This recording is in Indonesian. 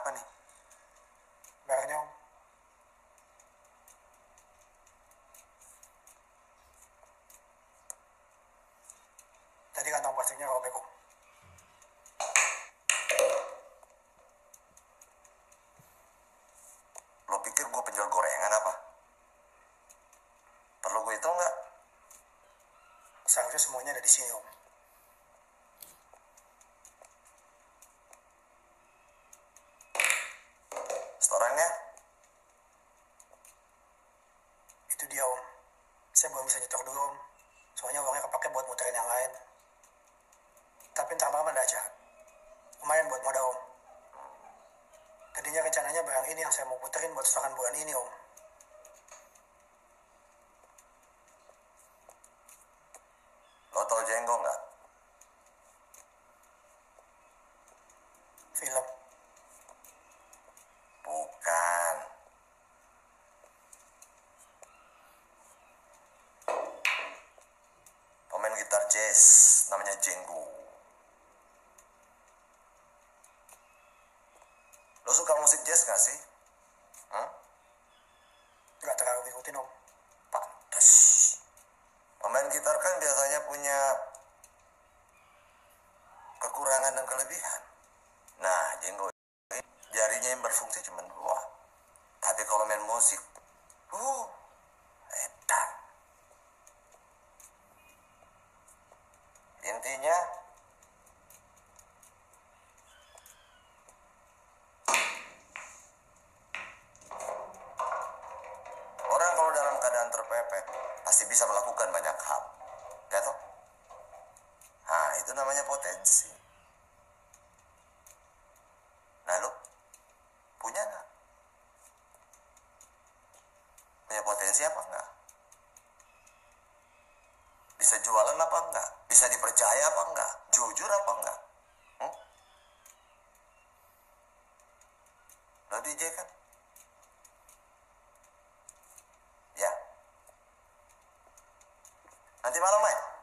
Kenapa nih? Barangnya om. Tadi kantong plastiknya robek om. Lo pikir gue penjual gorengan apa? Perlu gue hitung nggak? Seharusnya semuanya ada di sini om. Setorannya? Itu dia om. Saya belum bisa nyetor dulu om. Soalnya uangnya kepake buat muterin yang lain. Tapi ntar malam ada acara. Lumayan buat modal om. Tadinya rencananya barang ini yang saya mau puterin buat setoran bulan ini om. Lo tau Jenggo nggak? Film. Bukan. Pemain gitar jazz namanya Jenggo. Lo suka musik jazz gak sih? Gak terlalu ngikutin om. Pantes. Pemain gitar kan biasanya punya kekurangan dan kelebihan. Nah, Jenggo jarinya yang berfungsi cuma dua. Tapi kalau main musik, edan. Intinya, orang kalau dalam keadaan terpepet pasti bisa melakukan banyak hal. Ya toh? Nah, itu namanya potensi. Nah, lo punya nggak? Punya potensi apa enggak? Bisa jualan apa enggak? Bisa dipercaya apa enggak? Jujur apa enggak? Lo DJ kan? Ya. Nanti malam main.